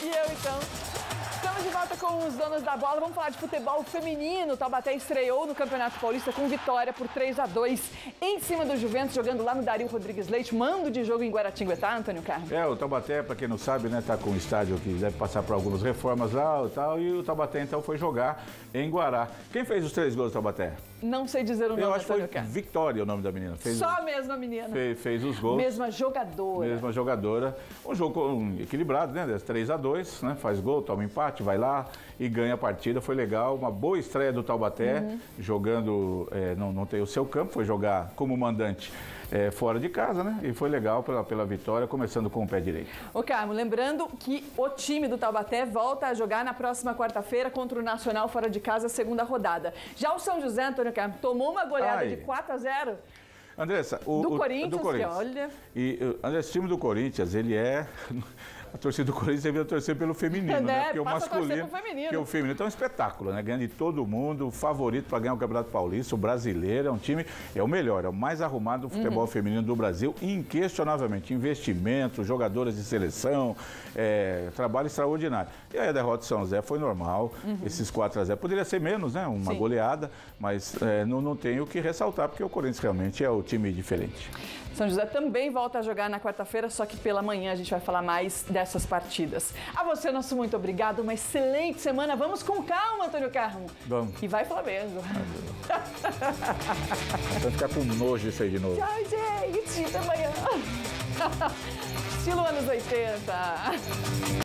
eu então. Estamos de volta com os donos da bola. Vamos falar de futebol feminino. O Taubaté estreou no Campeonato Paulista com vitória por 3-2 em cima do Juventus, jogando lá no Dario Rodrigues Leite. Mando de jogo em Guaratinguetá, Antônio Carlos. O Taubaté, para quem não sabe, né, tá com um estádio que deve passar por algumas reformas lá e tal. E o Taubaté, então, foi jogar em Guará. Quem fez os 3 gols do Taubaté? Não sei dizer o nome, Eu acho que Antônio foi Carlos. Vitória o nome da menina. Só a mesma menina. Fez os gols. Mesma jogadora. Mesma jogadora. Um jogo equilibrado, né? 3-2, né? Faz gol, toma empate, vai lá e ganha a partida. Foi legal. Uma boa estreia do Taubaté, jogando, não tem o seu campo, foi jogar como mandante fora de casa, né? E foi legal pela vitória, começando com o pé direito. Ô, Carmo, lembrando que o time do Taubaté volta a jogar na próxima quarta-feira contra o Nacional fora de casa, segunda rodada. Já o São José, Antônio Carmo, tomou uma goleada de 4-0. Andressa, do Corinthians, que olha... Andressa, o time do Corinthians, ele é... A torcida do Corinthians devia torcer pelo feminino, né? Porque o masculino, porque o feminino é um espetáculo, né? Ganhando de todo mundo, o favorito para ganhar o Campeonato Paulista, o brasileiro, é um time, é o melhor, é o mais arrumado do futebol feminino do Brasil, inquestionavelmente. Investimento, jogadoras de seleção, trabalho extraordinário. E aí a derrota de São José foi normal, esses 4-0. Poderia ser menos, né? Uma goleada, mas não tem o que ressaltar, porque o Corinthians realmente é o time diferente. São José também volta a jogar na quarta-feira, só que pela manhã a gente vai falar mais dessas partidas. A você, nosso muito obrigado, uma excelente semana. Vamos com calma, Antônio Carmo. Vamos. E vai Flamengo. Vai ficar com nojo disso aí de novo. Tchau, gente. Até amanhã. Estilo anos 80.